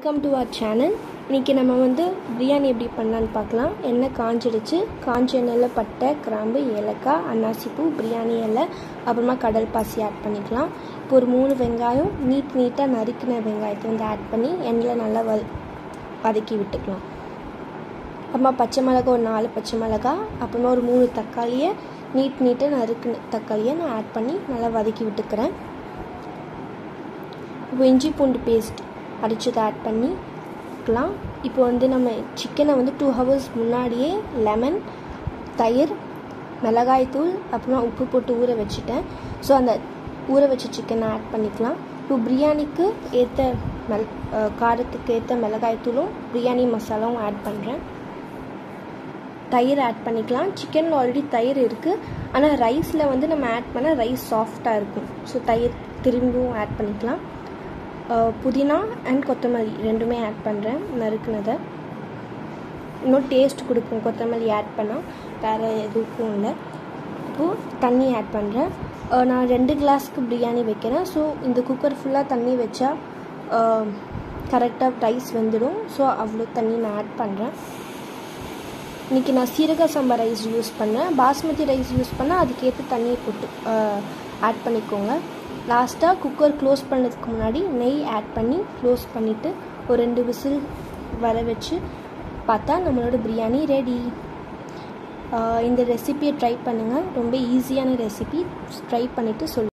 Welcome to our channel. இன்றைக்கி நம்ம பிரியாணி எப்படி பண்ணலான்னு பார்க்கலாம். எண்ணெய் காஞ்சிடுச்சு. காஞ்ச எண்ணெயில் பட்டை, கிராம்பு, ஏலக்காய், அன்னாசிப்பூ, பிரியாணி இலை, அப்புறமா கடல் பாசி ஆட் பண்ணிக்கலாம். இப்போ ஒரு 3 வெங்காயம் நீட்டாக நறுக்கின வெங்காயத்தை ஆட் பண்ணி எண்ணெயில் நல்லா வதக்கி விட்டுக்கலாம். அப்புறமா பச்சை மிளகா ஒரு 4 பச்சை மிளகா, அப்புறமா ஒரு 3 தக்காளியை நீட்டாக நறுக்கின தக்காளியை நான் ஆட் பண்ணி நல்லா வதக்கி விட்டுக்கிறேன். இப்போ இஞ்சி பூண்டு பேஸ்ட் அடிச்சதை ஆட் பண்ணிக்கலாம். இப்போ நம்ம சிக்கனை 2 hours முன்னாடியே லெமன், தயிர், மிளகாய்த்தூள், அப்புறமா உப்பு போட்டு ஊற வச்சுட்டேன். ஸோ அந்த ஊற வச்ச சிக்கனை ஆட் பண்ணிக்கலாம். இப்போ பிரியாணிக்கு ஏற்ற காரத்துக்கு ஏற்ற மிளகாய்த்தூளும் பிரியாணி மசாலாவும் ஆட் பண்ணுறேன். தயிர் ஆட் பண்ணிக்கலாம். சிக்கனில் ஆல்ரெடி தயிர் இருக்குது, ஆனால் ரைஸில் நம்ம ஆட் பண்ண ரைஸ் சாஃப்டாக இருக்கும். ஸோ தயிர் திரும்பியும் ஆட் பண்ணிக்கலாம். புதினா அண்ட் கொத்தமல்லி ரெண்டுமே ஆட் பண்ணுறேன், நறுக்குனதை. இன்னும் டேஸ்ட் கொடுக்கும் கொத்தமல்லி ஆட் பண்ணால், வேறு எதுக்கும் இல்லை. இப்போது தண்ணி ஆட் பண்ணுறேன். நான் 2 கிளாஸ்க்கு பிரியாணி வைக்கிறேன். ஸோ இந்த குக்கர் ஃபுல்லாக தண்ணி வச்சா கரெக்டாக ரைஸ் வெந்துடும். ஸோ அவ்வளோ தண்ணி நான் ஆட் பண்ணுறேன். இன்றைக்கி நான் சீரக சம்பா ரைஸ் யூஸ் பண்ணேன். பாஸ்மதி ரைஸ் யூஸ் பண்ணால் அதுக்கேற்ற தண்ணியை போட்டு ஆட் பண்ணிக்கோங்க. லாஸ்ட்டாக குக்கர் க்ளோஸ் பண்ணதுக்கு முன்னாடி நெய் ஆட் பண்ணி க்ளோஸ் பண்ணிவிட்டு ஒரு 2 விசில் வர வச்சு பார்த்தா நம்மளோட பிரியாணி ரெடி. இந்த ரெசிபியை ட்ரை பண்ணுங்கள். ரொம்ப ஈஸியான ரெசிபி. ட்ரை பண்ணிவிட்டு சொல்லுங்கள்.